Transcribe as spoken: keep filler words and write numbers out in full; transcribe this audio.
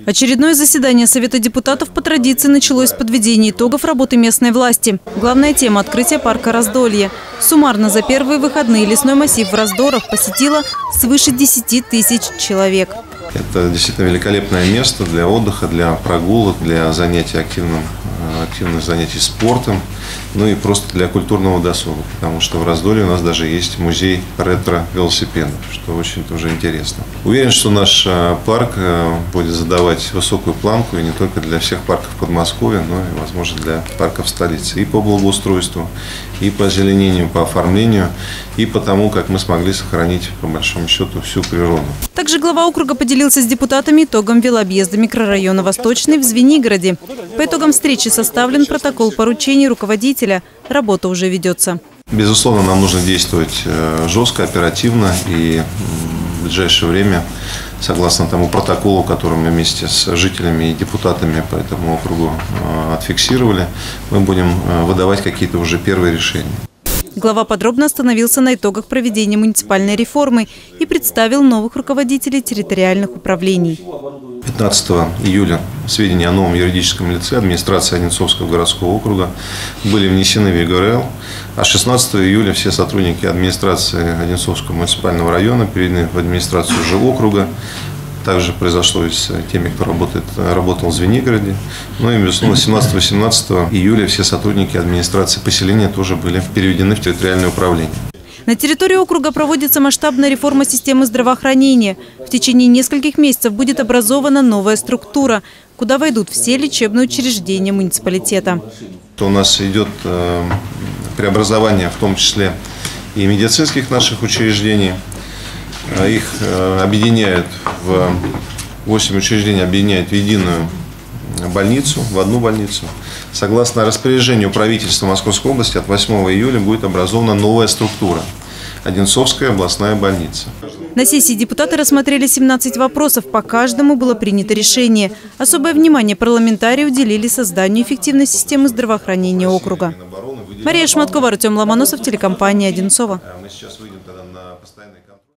Очередное заседание Совета депутатов по традиции началось с подведения итогов работы местной власти. Главная тема – открытие парка Раздолье. Суммарно за первые выходные лесной массив в Раздорах посетило свыше десяти тысяч человек. Это действительно великолепное место для отдыха, для прогулок, для занятий активным, активных занятий спортом, ну и просто для культурного досуга, потому что в Раздолье у нас даже есть музей ретро-велосипедов, что очень тоже интересно. Уверен, что наш парк будет задавать высокую планку и не только для всех парков Подмосковья, но и, возможно, для парков столицы. И по благоустройству, и по озеленению, по оформлению, и по тому, как мы смогли сохранить, по большому счету, всю природу. Также глава округа поделился с депутатами итогом велообъезда микрорайона Восточный в Звенигороде. По итогам встречи составлен протокол поручений руководителя. Работа уже ведется. Безусловно, нам нужно действовать жестко, оперативно и в ближайшее время, согласно тому протоколу, который мы вместе с жителями и депутатами по этому округу отфиксировали, мы будем выдавать какие-то уже первые решения. Глава подробно остановился на итогах проведения муниципальной реформы и представил новых руководителей территориальных управлений. пятнадцатого июля сведения о новом юридическом лице администрации Одинцовского городского округа были внесены в ЕГРЛ, а шестнадцатого июля все сотрудники администрации Одинцовского муниципального района переведены в администрацию же округа. Также произошло и с теми, кто работает, работал в Звенигороде. Ну и, безусловно, семнадцатого-восемнадцатого июля все сотрудники администрации поселения тоже были переведены в территориальное управление. На территории округа проводится масштабная реформа системы здравоохранения. В течение нескольких месяцев будет образована новая структура, куда войдут все лечебные учреждения муниципалитета. У нас идет преобразование, в том числе и медицинских наших учреждений. Их объединяют в восемь учреждений, объединяют в единую больницу, в одну больницу. Согласно распоряжению правительства Московской области от восьмого июля будет образована новая структура – Одинцовская областная больница. На сессии депутаты рассмотрели семнадцать вопросов, по каждому было принято решение. Особое внимание парламентарии уделили созданию эффективной системы здравоохранения округа. Мария Шматкова, Артем Ломоносов, телекомпания «Одинцово».